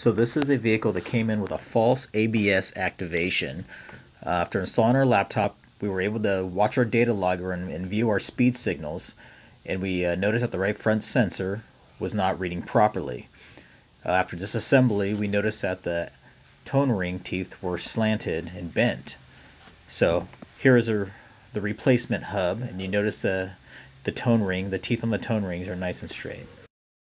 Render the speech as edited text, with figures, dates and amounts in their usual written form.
So this is a vehicle that came in with a false ABS activation. After installing our laptop, we were able to watch our data logger and view our speed signals, and we noticed that the right front sensor was not reading properly. After disassembly, we noticed that the tone ring teeth were slanted and bent. So here is the replacement hub, and you notice the tone ring, the teeth on the tone rings are nice and straight.